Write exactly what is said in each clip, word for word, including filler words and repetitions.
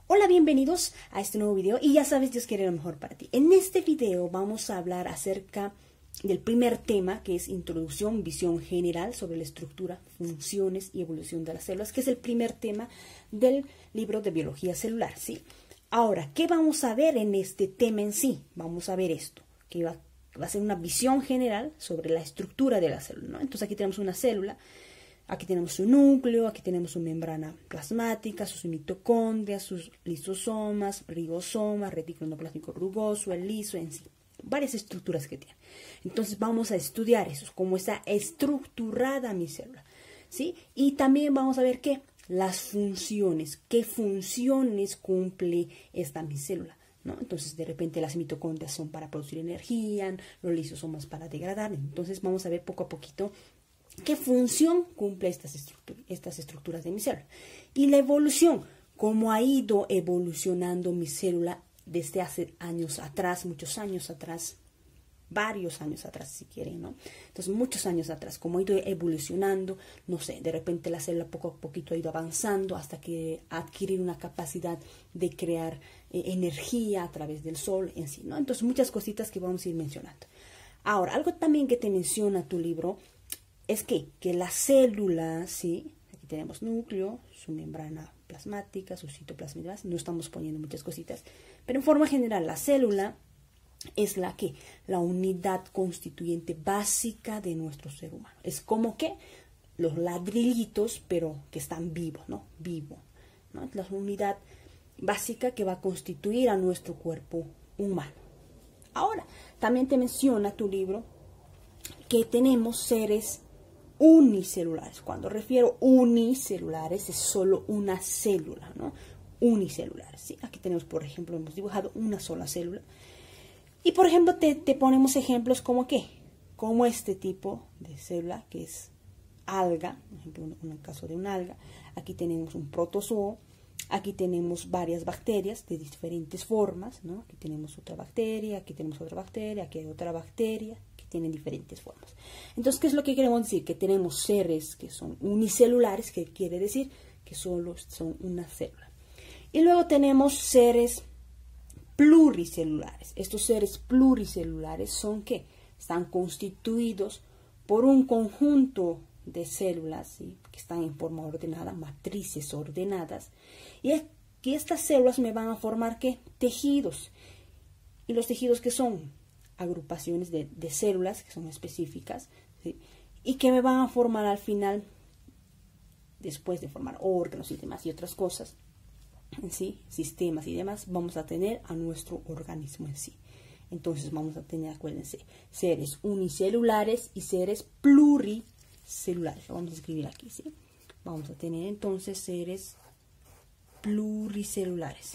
Hola, bienvenidos a este nuevo video y ya sabes, Dios quiere lo mejor para ti. En este video vamos a hablar acerca del primer tema, que es introducción, visión general sobre la estructura, funciones y evolución de las células, que es el primer tema del libro de biología celular, ¿sí? Ahora, ¿qué vamos a ver en este tema en sí? Vamos a ver esto, que va, va a ser una visión general sobre la estructura de la célula, ¿no? Entonces aquí tenemos una célula. Aquí tenemos su núcleo, aquí tenemos su membrana plasmática, sus mitocondrias, sus lisosomas, ribosomas, retículo endoplásmico rugoso, el liso, en sí. Varias estructuras que tiene. Entonces vamos a estudiar eso, cómo está estructurada mi célula, ¿sí? Y también vamos a ver qué, las funciones, qué funciones cumple esta mi célula, ¿no? Entonces de repente las mitocondrias son para producir energía, los lisosomas para degradar. Entonces vamos a ver poco a poquito ¿qué función cumple estas, estructur estas estructuras de mi célula? Y la evolución, cómo ha ido evolucionando mi célula desde hace años atrás, muchos años atrás, varios años atrás si quieren, ¿no? Entonces muchos años atrás, cómo ha ido evolucionando, no sé, de repente la célula poco a poquito ha ido avanzando hasta que adquirir una capacidad de crear eh, energía a través del sol en sí, ¿no? Entonces muchas cositas que vamos a ir mencionando. Ahora, algo también que te menciona tu libro es que, que la célula, ¿sí? Aquí tenemos núcleo, su membrana plasmática, su citoplasma y demás. No estamos poniendo muchas cositas. Pero en forma general, la célula es la que, la unidad constituyente básica de nuestro ser humano. Es como que los ladrillitos, pero que están vivos, ¿no? Vivo, ¿no? Es la unidad básica que va a constituir a nuestro cuerpo humano. Ahora, también te menciona tu libro que tenemos seres unicelulares. Cuando refiero unicelulares es solo una célula, ¿no? Unicelulares, ¿sí? Aquí tenemos, por ejemplo, hemos dibujado una sola célula. Y, por ejemplo, te, te ponemos ejemplos como ¿qué? Como este tipo de célula que es alga, por ejemplo, en el caso de una alga. Aquí tenemos un protozoo. Aquí tenemos varias bacterias de diferentes formas, ¿no? Aquí tenemos otra bacteria, aquí tenemos otra bacteria, aquí hay otra bacteria, que tienen diferentes formas. Entonces, ¿qué es lo que queremos decir? Que tenemos seres que son unicelulares, que quiere decir que solo son una célula. Y luego tenemos seres pluricelulares. Estos seres pluricelulares son ¿qué? Están constituidos por un conjunto de células, ¿sí? Que están en forma ordenada, matrices ordenadas, y aquí estas células me van a formar ¿qué? Tejidos. Y los tejidos que son agrupaciones de, de células que son específicas, ¿sí? Y que me van a formar al final, después de formar órganos y demás y otras cosas, ¿sí? Sistemas y demás, vamos a tener a nuestro organismo en sí. Entonces vamos a tener, acuérdense, seres unicelulares y seres pluricelulares. Lo vamos a escribir aquí, ¿sí? Vamos a tener entonces seres pluricelulares.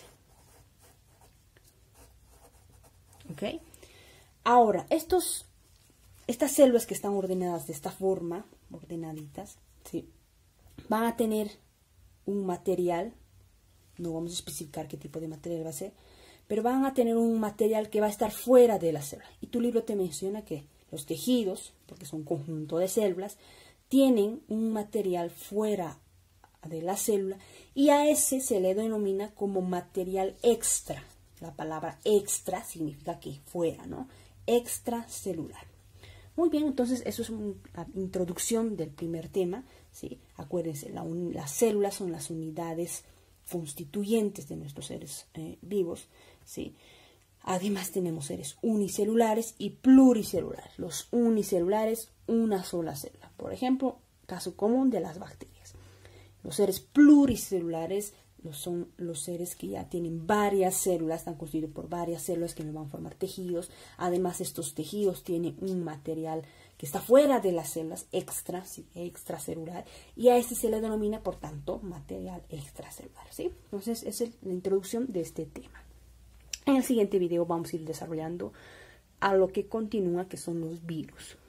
¿Ok? Ahora, estos, estas células que están ordenadas de esta forma, ordenaditas, ¿sí? Van a tener un material, no vamos a especificar qué tipo de material va a ser, pero van a tener un material que va a estar fuera de la célula. Y tu libro te menciona que los tejidos, porque son un conjunto de células, tienen un material fuera de la célula y a ese se le denomina como material extra. La palabra extra significa que fuera, ¿no? Extracelular. Muy bien, entonces eso es una introducción del primer tema, ¿sí? Acuérdense, la las células son las unidades constituyentes de nuestros seres eh, vivos, ¿sí? Además tenemos seres unicelulares y pluricelulares. Los unicelulares, una sola célula. Por ejemplo, caso común de las bacterias. Los seres pluricelulares son los seres que ya tienen varias células, están constituidos por varias células que nos van a formar tejidos. Además, estos tejidos tienen un material que está fuera de las células, extra, ¿sí? Extracelular, y a este se le denomina, por tanto, material extracelular, ¿sí? Entonces, esa es la introducción de este tema. En el siguiente video vamos a ir desarrollando a lo que continúa, que son los virus.